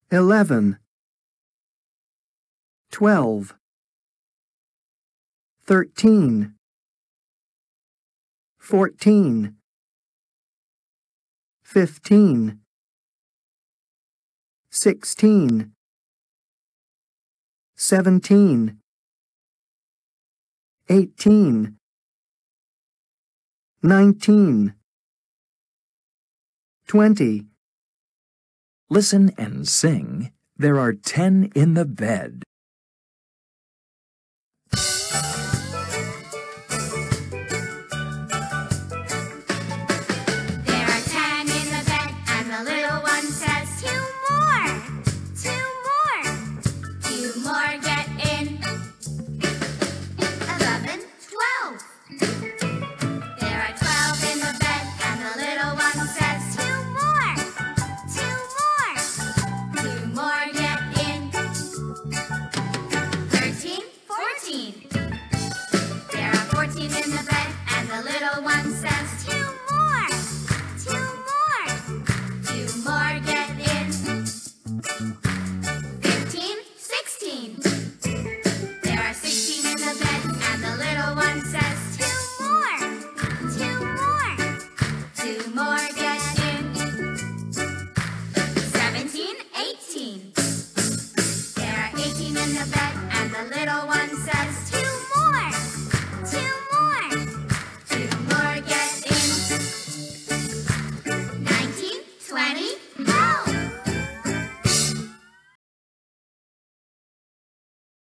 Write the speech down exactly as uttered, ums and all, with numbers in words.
eleven, twelve, thirteen, fourteen, fifteen, sixteen, seventeen, eighteen, nineteen, twenty. Listen and sing, "There are ten in the bed."